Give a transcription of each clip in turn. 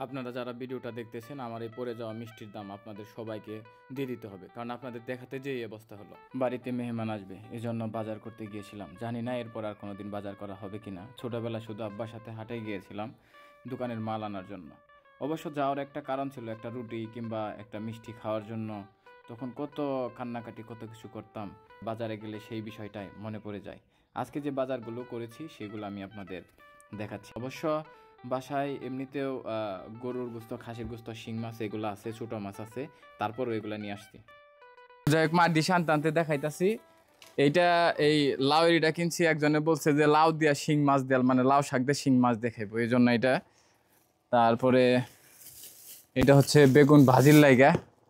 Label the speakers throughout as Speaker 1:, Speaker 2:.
Speaker 1: আপনারা যারা ভিডিওটা দেখতেছেন, আমার এই পড়ে যাওয়া মিষ্টির দাম আপনাদের সবাইকে দিয়ে দিতে হবে, কারণ আপনাদের দেখাতে যে এই অবস্থা হলো। বাড়িতে মেহমান আসবে, এজন্য বাজার করতে গিয়েছিলাম। জানি না এরপর আর কোনোদিন বাজার করা হবে কিনা। ছোটবেলা শুধু আব্বার সাথে হাটে গিয়েছিলাম দোকানের মাল আনার জন্য। অবশ্য যাওয়ার একটা কারণ ছিল, একটা রুটি কিংবা একটা মিষ্টি খাওয়ার জন্য। তখন কত কান্নাকাটি, কত কিছু করতাম। বাজারে গেলে সেই বিষয়টাই মনে পড়ে যায়। আজকে যে বাজারগুলো করেছি সেগুলো আমি আপনাদের দেখাচ্ছি। অবশ্য বাসায় এমনিতেও গরুর গোস্ত, খাসির গোস্ত, শিং মাছ এগুলো আছে, ছোটো মাছ আছে, তারপরও এগুলো নিয়ে আসছি। যাই হোক, মার দিশা আনতে দেখাইতাছি। এইটা এই লাউ এরিটা কিনছি, একজনে বলছে যে লাউ দিয়া শিং মাছ দেয়াল, মানে লাউ শাক দিয়ে শিং মাছ দেখাইবো, এই জন্য এটা। তারপরে এটা হচ্ছে বেগুন ভাজির লাইগা।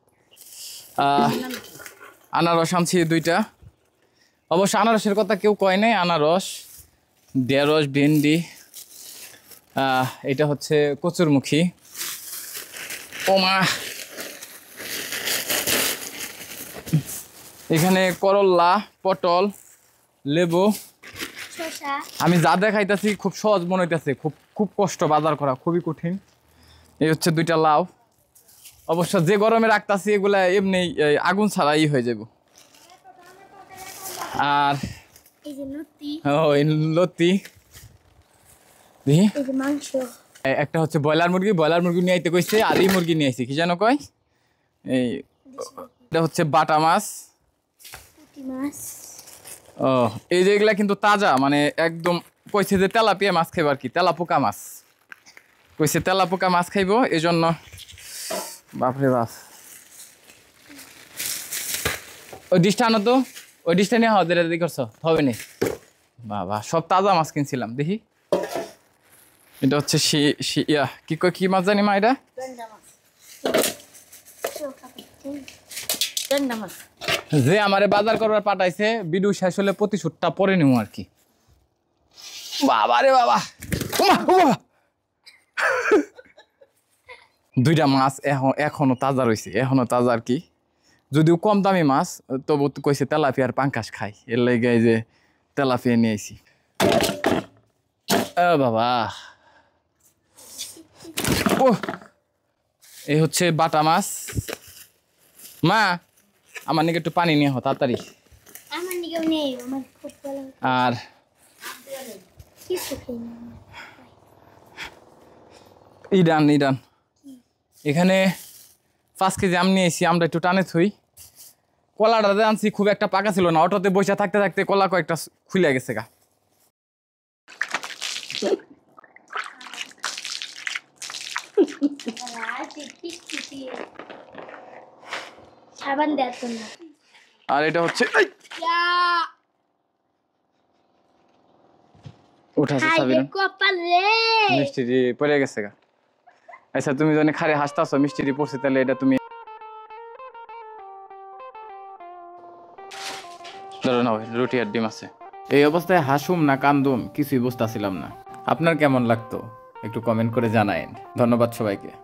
Speaker 1: আনারস আনছি 2টা। অবশ্য আনারসের কথা কেউ কয় নাই, আনারস, ঢেঁড়স, ভেন্ডি। এটা হচ্ছে কচুরমুখী। ওমা, এখানে করল্লা, পটল, লেবু। আমি যা দেখাইতেছি খুব সহজ মনে হইতেছে, খুব কষ্ট বাজার করা, খুবই কঠিন। এই হচ্ছে 2টা লাউ। অবশ্য যে গরমে রাখতেছি এগুলা এমনি আগুন ছাড়া হয়ে যাব। আর লতি একটা হচ্ছে ব্রয়লার মুরগি নিয়ে আইতে কইছে, আর এই মুরগি নিয়ে আইছে কি যেন কয়, এই এটা হচ্ছে বাটা মাছ। ও, এই যে এগুলা কিন্তু তাজা, মানে একদম কইছে যে তেলাপিয়া মাছ খাইব আর কি, তেলাপোকা মাছ কইছে, তেলাপোকা মাছ খাইব, এই জন্য। বাপরে বাপ, ওই ডিশটা আনো তো, ওই ডিশটা নিয়ে হাওয়া রেডি করছো, হবে না বাবা, সব তাজা মাছ কিনছিলাম। দেখি, এটা হচ্ছে কি মাছ জানি মা, এটা যে আমারে বাজার করবার পাঠাইছে, ভিডিও শেষ হলে প্রতিশোধটা পরে নেব আর কি। বাবা রে বাবা, 2টা মাছ এখনো তাজা রয়েছে, এখনো তাজা আর কি। যদিও কম দামি মাছ, তবু কইছে তেলাপিয়ার পাঙ্কাশ খাই, এর লাগে যে তেলাপিয়া নিয়ে আইছি। বাবা, ও, এই হচ্ছে বাটা মাছ। মা, আমার নিকে একটু পানি নিয়ে তাড়াতাড়ি। আর ইডান এখানে 5 কেজি আম নিয়ে এসি, আমরা একটু টানে থুই। কলাটা আনছি, খুব একটা পাকা ছিল না, অটোতে বসে থাকতে থাকতে কলা কয়েকটা খুলে গেছে গা। আর এটা হচ্ছে মিষ্টি পড়ে গেছে গা। আচ্ছা, তুমি যদি খারে হাসতাছো মিষ্টি পড়ছে, তাহলে এটা তুমি ধরো না, রুটি আর ডিম আছে। এই অবস্থায় হাসুম না কান্দুম কিছুই বুঝতেছিলাম না। আপনার কেমন লাগতো একটু কমেন্ট করে জানায়েন। ধন্যবাদ সবাইকে।